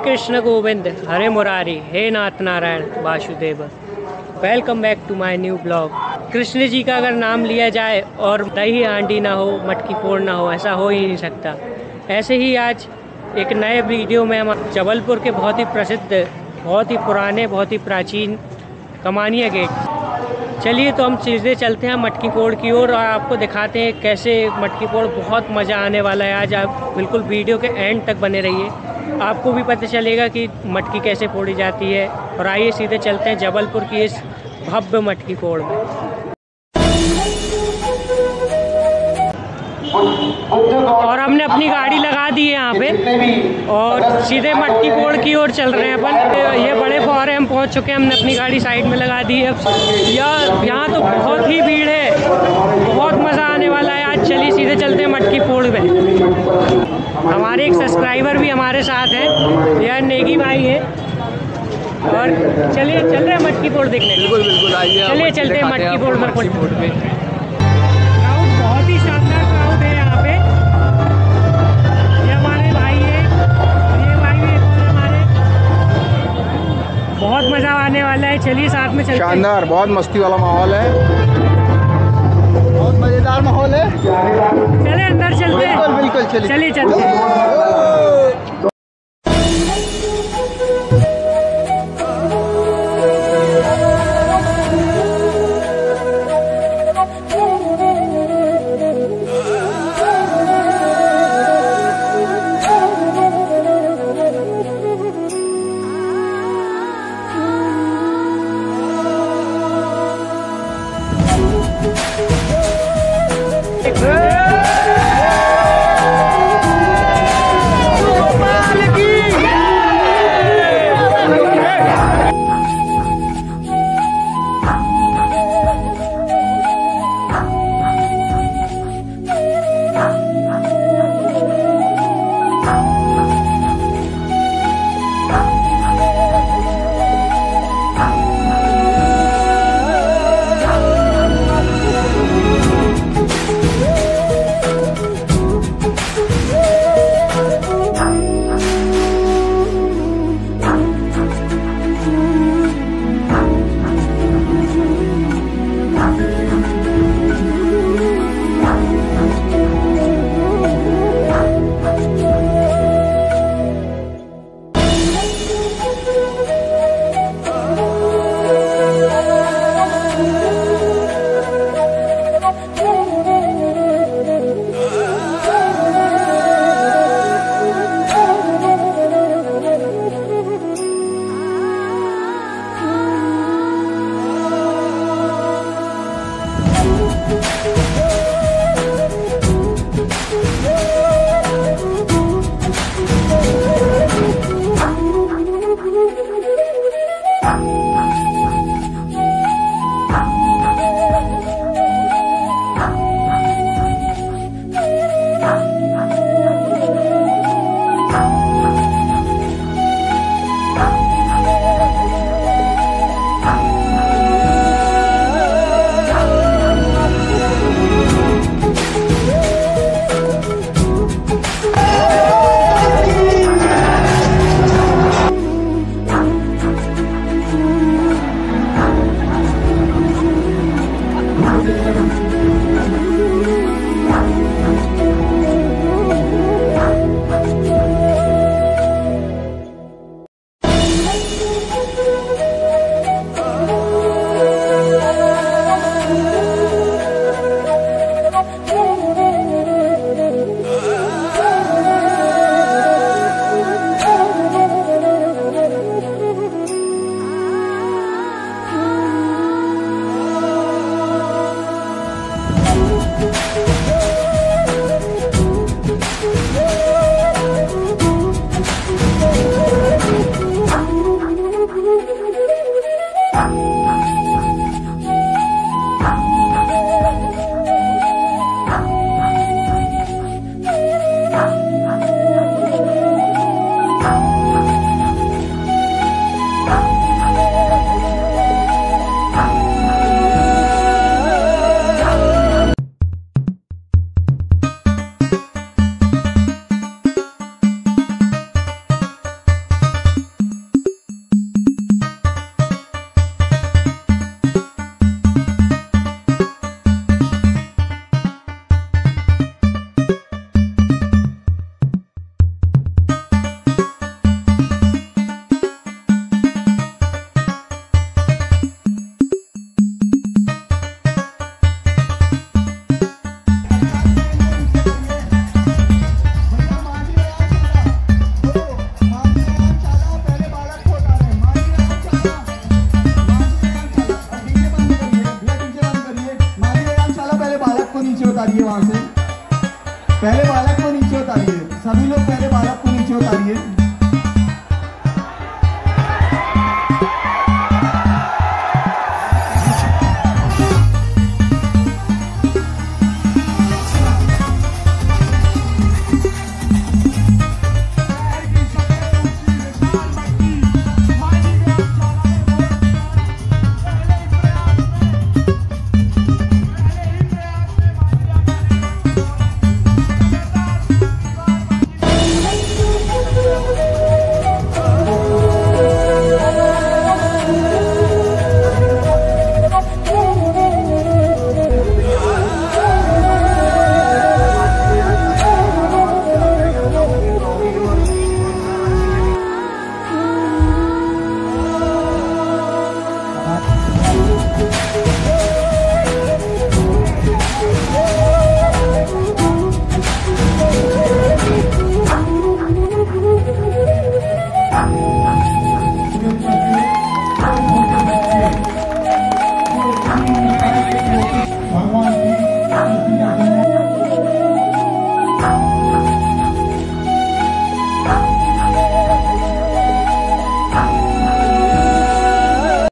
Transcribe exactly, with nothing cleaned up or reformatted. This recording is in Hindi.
कृष्ण गोविंद हरे मुरारी, हे नाथ Narayan Vasudev. Welcome back to my new blog. Krishna ji का अगर नाम लिया जाए और दही हांडी ना हो, मटकी फोड़ ना हो, ऐसा हो ही नहीं सकता। ऐसे ही आज एक नए वीडियो में हम जबलपुर के बहुत ही प्रसिद्ध, बहुत ही पुराने, बहुत ही प्राचीन कमानिया गेट। चलिए तो हम सीधे चलते हैं मटकी फोड़ की ओर और आपको दिखाते हैं कैसे मटकी फोड़। बहुत मज़ा आने वाला है आज, आप बिल्कुल वीडियो के एंड तक बने रहिए, आपको भी पता चलेगा कि मटकी कैसे फोड़ी जाती है। और आइए सीधे चलते हैं जबलपुर की इस भव्य मटकी फोड़ में। और हमने अपनी गाड़ी लगा दी है यहाँ पे और सीधे मटकी फोड़ की ओर चल रहे हैं अपन। ये बड़े फौरे हम पहुँच चुके हैं, हमने अपनी गाड़ी साइड में लगा दी है। अब यहाँ तो बहुत ही भीड़ है, बहुत मज़ा आने वाला है आज। चलिए सीधे चलते हैं मटकी फोड़ में। हमारे एक सब्सक्राइबर भी हमारे साथ हैं, यह नेगी भाई है। और चलिए चल रहे हैं मटकी फोड़ देखने। बिल्कुल बिल्कुल आइए, चलिए चलते हैं मटकी फोड़ में। मटकी फोड़ पे क्राउड बहुत ही शानदार क्राउड है यहाँ पे। ये हमारे भाई है, ये भाई भी एक और हमारे। बहुत मज़ा आने वाला है, चलिए साथ में चलते हैं। शानदार, बहुत मस्ती वाला माहौल है, बहुत मजेदार माहौल है। चले अंदर चलते हैं। बिल्कुल बिल्कुल चलिए चलिए चलते हैं। नीचे उतारिए। भगवान